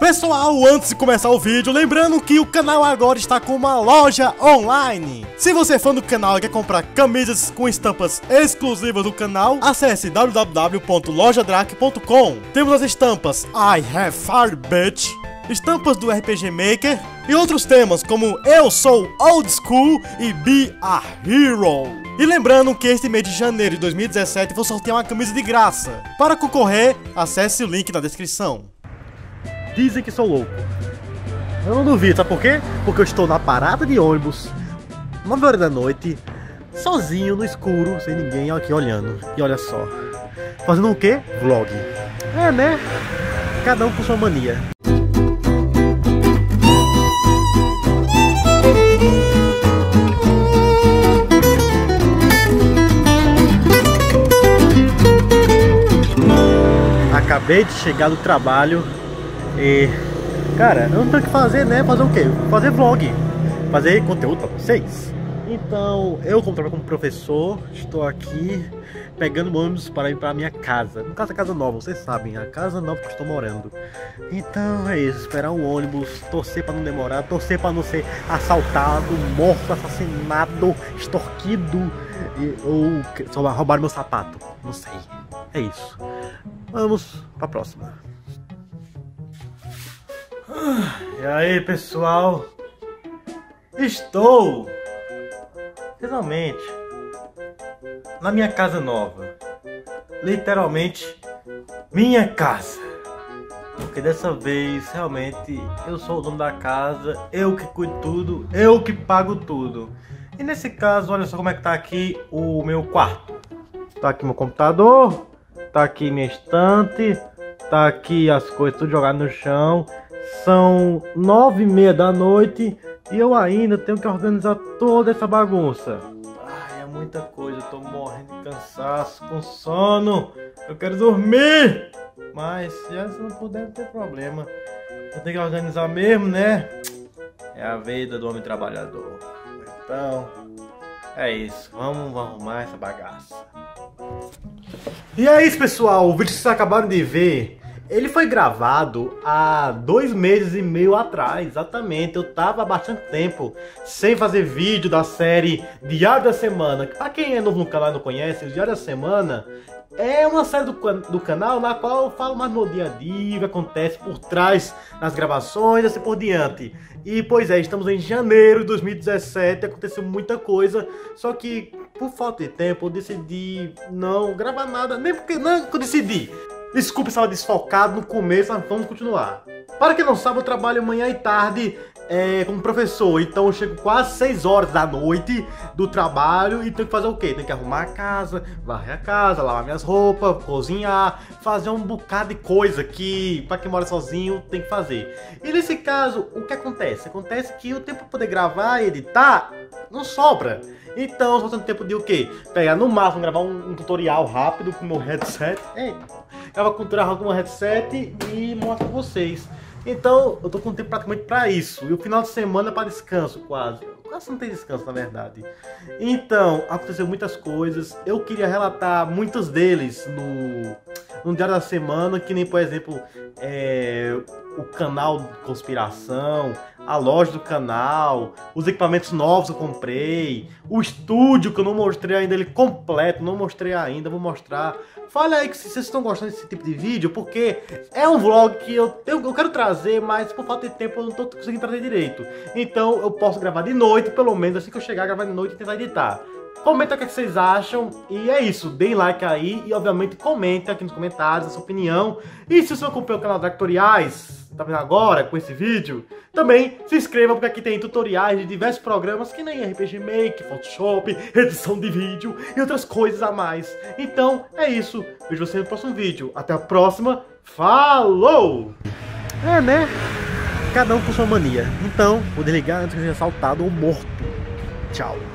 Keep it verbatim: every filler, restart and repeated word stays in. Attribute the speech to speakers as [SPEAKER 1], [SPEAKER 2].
[SPEAKER 1] Pessoal, antes de começar o vídeo, lembrando que o canal agora está com uma loja online. Se você é fã do canal e quer comprar camisas com estampas exclusivas do canal, acesse w w w ponto loja drac ponto com. Temos as estampas I Have Fire Bitch, estampas do R P G Maker e outros temas como Eu Sou Old School e Be a Hero. E lembrando que este mês de janeiro de dois mil e dezessete vou sortear uma camisa de graça. Para concorrer, acesse o link na descrição. Dizem que sou louco. Eu não duvido, sabe por quê? Porque eu estou na parada de ônibus, nove horas da noite, sozinho no escuro, sem ninguém aqui olhando. E olha só, fazendo o quê? Vlog. É, né? Cada um com sua mania. Acabei de chegar do trabalho e, cara, eu não tenho o que fazer, né? Fazer o quê? Fazer vlog, fazer conteúdo pra vocês. Então, eu como trabalho como professor, estou aqui pegando ônibus para ir para minha casa. No caso, a casa nova, vocês sabem, a casa nova que eu estou morando. Então é isso, esperar um ônibus, torcer para não demorar, torcer para não ser assaltado, morto, assassinado, extorquido e, ou só roubar meu sapato. Não sei. É isso. Vamos para a próxima. E aí, pessoal? Estou finalmente na minha casa nova. Literalmente minha casa. Porque dessa vez realmente eu sou o dono da casa, eu que cuido tudo, eu que pago tudo. E nesse caso, olha só como é que tá aqui o meu quarto. Tá aqui meu computador, tá aqui minha estante, tá aqui as coisas tudo jogado no chão. São nove e meia da noite e eu ainda tenho que organizar toda essa bagunça. Ai, é muita coisa, eu tô morrendo de cansaço, com sono. Eu quero dormir. Mas se não puder, não tem problema. Eu tenho que organizar mesmo, né? É a vida do homem trabalhador. Então, é isso. Vamos arrumar essa bagaça. E é isso, pessoal. O vídeo que vocês acabaram de ver, ele foi gravado há dois meses e meio atrás, exatamente. Eu tava há bastante tempo sem fazer vídeo da série Diário da Semana. Pra quem é novo no canal e não conhece, o Diário da Semana é uma série do, do canal na qual eu falo mais no dia a dia, o que acontece por trás das gravações, assim por diante. E pois é, estamos em janeiro de dois mil e dezessete, aconteceu muita coisa, só que por falta de tempo eu decidi não gravar nada, nem porque não que eu decidi. Desculpa, estava desfocado no começo, mas vamos continuar. Para quem não sabe, eu trabalho manhã e tarde é, como professor, então eu chego quase seis horas da noite do trabalho e tenho que fazer o quê? Tenho que arrumar a casa, varrer a casa, lavar minhas roupas, cozinhar, fazer um bocado de coisa que, para quem mora sozinho, tem que fazer. E nesse caso, o que acontece? Acontece que o tempo para poder gravar e editar não sobra. Então, só tenho tempo de o quê? Pegar no máximo, gravar um, um tutorial rápido com o meu headset. Eita. Gravar um tutorial com o meu headset e mostro pra vocês. Então, eu tô com tempo praticamente pra isso. E o final de semana é pra descanso, quase. Quase não tem descanso, na verdade. Então, aconteceu muitas coisas. Eu queria relatar muitos deles no, no Diário da Semana, que nem, por exemplo, é, o canal de conspiração, a loja do canal, os equipamentos novos que eu comprei, o estúdio que eu não mostrei ainda ele completo, não mostrei ainda, vou mostrar. Fala aí que se vocês estão gostando desse tipo de vídeo, porque é um vlog que eu, eu, eu quero trazer, mas por falta de tempo eu não tô conseguindo trazer direito. Então eu posso gravar de noite, pelo menos assim que eu chegar, gravar de noite e tentar editar. Comenta o que vocês acham e é isso, deem like aí e obviamente comenta aqui nos comentários a sua opinião. E se você acompanha o canal Drac Tutoriais, tá vendo agora com esse vídeo, também se inscreva porque aqui tem tutoriais de diversos programas que nem R P G Maker, Photoshop, edição de vídeo e outras coisas a mais. Então é isso, vejo você no próximo vídeo, até a próxima, falou! É, né? Cada um com sua mania, então vou desligar antes de ser assaltado ou morto. Tchau.